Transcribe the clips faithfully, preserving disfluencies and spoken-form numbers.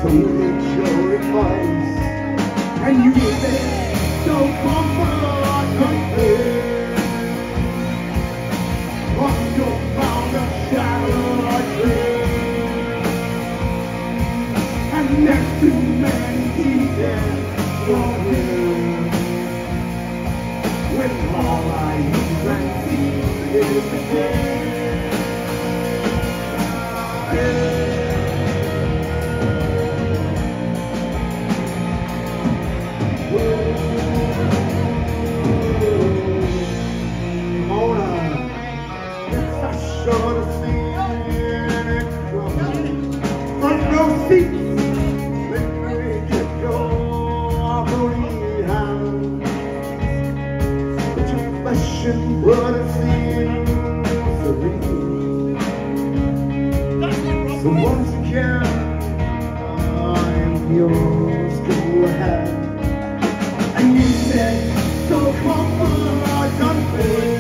told your advice, and you said, don't come for our country. On your bound of shattered dreams, and there's too many pieces for him. When all I hear and see is the day. Mona, yes, I should have seen it coming. Front row seats, let me get go off the rehab. But your fashion would have seemed serene. So once again, I'm yours to have. And you said, so come on, our country.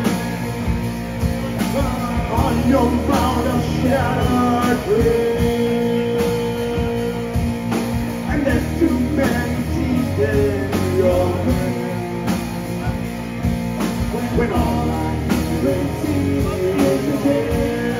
On your mound of shattered dreams, and there's too many teeth in your brain. When all I can see is the day.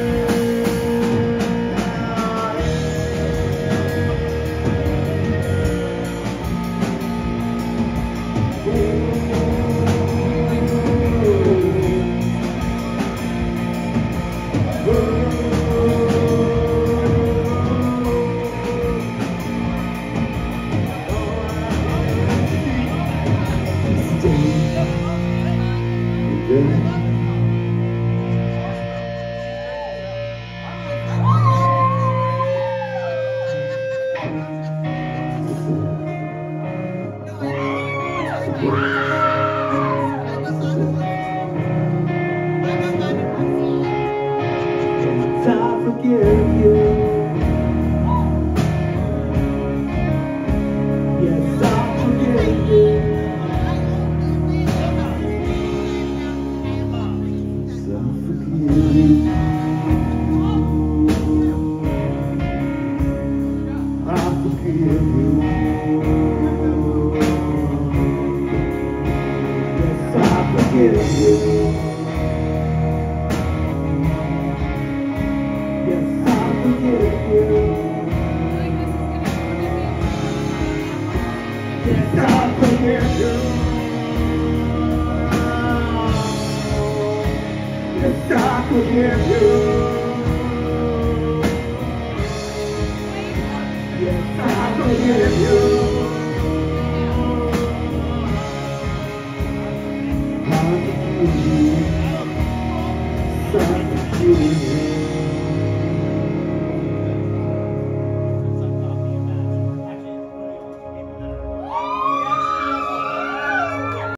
I forgive you. Yes, I forgive you. Yes, I forgive you. I forgive you. Yes, I forgive you. Yes, I forgive you. Yes, I forgive you. Yes, I forgive you.